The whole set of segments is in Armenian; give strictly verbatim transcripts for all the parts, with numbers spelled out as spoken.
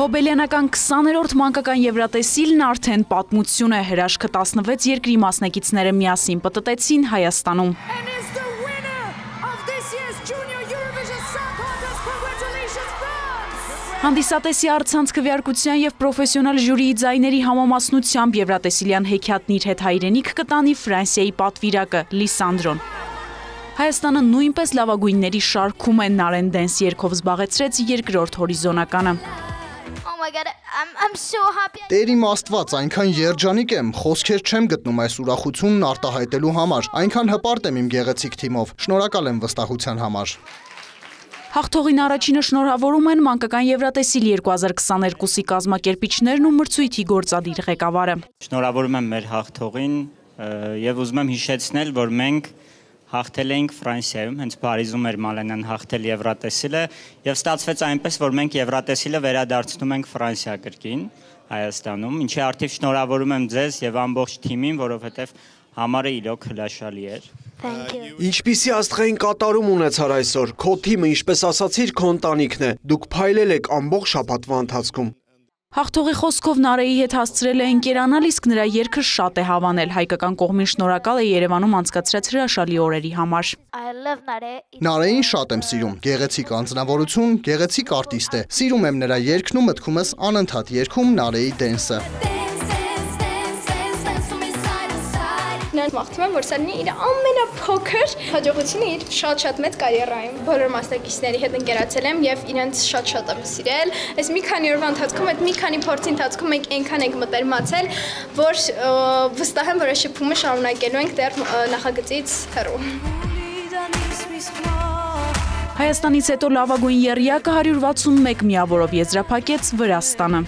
Հոբելյանական քսաներորդ մանկական Եվրատեսիլն արդեն պատմություն է, հրաշքը տասնվեց երկրի մասնակիցները միասին պտտեցին Հայաստանում։ Հանդիսատեսի առցանց քվեարկության և պրոֆեսիոնալ ժյուրիի ձայների համամասնությամբ Եվրատեսիլյան հեքիաթն իր հետ հայրենիք կտանի Ֆրանսիայի պատվիրակը Լիսանդրոն։ Հայաստանը նույնպես լավագույնների շարքում է, Նարեն դենս երգով զբաղեցրեց երկրորդ հորիզոնականը։ Տեր իմ Աստված, այնքան երջանիկ եմ, խոսքեր չեմ գտնում այս ուրախությունն արտահայտելու համար, այնքան հպարտ եմ իմ գեղեցիկ թիմով, շնորհակալ եմ վստահության համար։ Հաղթողին առաջինը շնորհավորում են Մանկական Եվրատեսիլ երկու հազար քսաներկուսի կազմակերպիչներն ու մրցույթի գործադիր ղեկավարը։ Շնորհավորում եմ մեր հաղթողին եւ ուզում եմ հիշեցնել, որ մենք հաղթել էինք Ֆրանսիայում, հենց Փարիզում էր Մալենան հաղթել Եվրատեսիլը եւ ստացվեց այնպես, որ մենք Եվրատեսիլը վերադարձնում ենք Ֆրանսիա կրկին Հայաստանում, ինչի արդիվ շնորհավորում եմ ձեզ եւ ամբողջ թիմին, որովհետեւ համարը իրոք հրաշալի էր։ Ինչպիսի աստղային կատարում ունեցար այսօր, քո թիմը, ինչպես ասացիր, քո ընտանիքն է, դուք փայլել եք ամբողջ շաբաթվա ընթացքում։ Հաղթողի խոսքով Նարեի հետ հասցրել է ընկերանալ, իսկ նրա երգը շատ է հավանել, հայկական կողմին շնորհակալ է Երևանում անցկացրած հրաշալի օրերի համար։ Նարեին շատ եմ սիրում, գեղեցիկ անձնավորություն, գեղեցիկ արտիստ է, սիրում եմ նրա երգն ու մտքումս անընդհատ երգում Նարեի դենսը։ Մաղթում եմ, որ սա լինի իր ամենափոքր հաջողությունը իր շատ-շատ մեծ կարիերայում։ Բոլոր մասնակիցների հետ ընկերացել եմ եւ իրենց շատ-շատ եմ սիրել։ Այս մի քանի օրվա ընթացքում, այդ մի քանի փորձի ընթացքում մենք այնքան ենք մտերմացել, որ վստահ եմ, որ այս շփումը շարունակելու ենք դեռ նախագծից հեռու։ Հայաստանից հետո լավագույն եռյակը հարյուր վաթսունմեկ միավորով եզրափակեց Վրաստանը։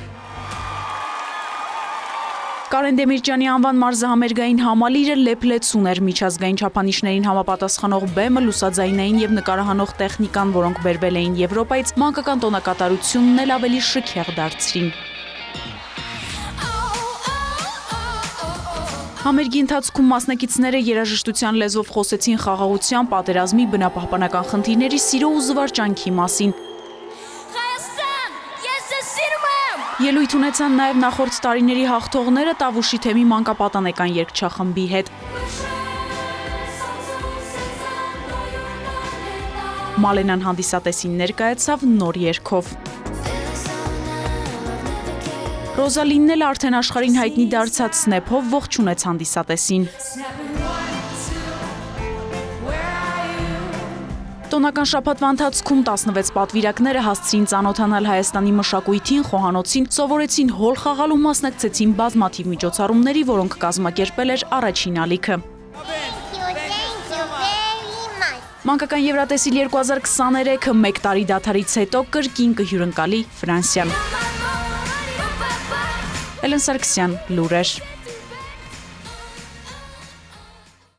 Կարեն Դեմիրճյանի անվան մարզահամերգային համալիրը լեփլեցուն էր, միջազգային չափանիշներին համապատասխանող բեմը, լուսաձայնային և նկարահանող տեխնիկան, որոնք բերվել էին Եվրոպայից, մանկական տոնակատարությունն էլ ավելի շքեղ դարձրին։ Համերգի ընթացքում մասնակիցները երաժշտության լեզվով խոսեցին խաղաղության, պատերազմի, բնապահպանական խնդիրների, սիրո ու զվարճանքի մասին։ Ելույթ ունեցան նաև նախորդ տարիների հաղթողները Տավուշի թեմի մանկապատանեկան երգչախմբի հետ։ Մալենան հանդիսատեսին ներկայացավ նոր երգով։ Ռոզալինն էլ արդեն աշխարհին հայտնի դարձած սնեփով ողջունեց հանդիսատեսին։ Տոնական շաբաթվա ընթացքում տասնվեց պատվիրակները հասցրին ծանոթանալ Հայաստանի մշակույթին, խոհանոցին, սովորեցին հոլ խաղալ ու մասնակցեցին բազմաթիվ միջոցառումների, որոնք կազմակերպել էր առաջին ալիքը։ Մանկական Եվրատեսիլ երկու հազար քսաներեքը մեկ տարի դադարից հետո կրկին կհյուրընկալի Ֆրանսիան։ Էլեն Սարգսյան, Լուրեր։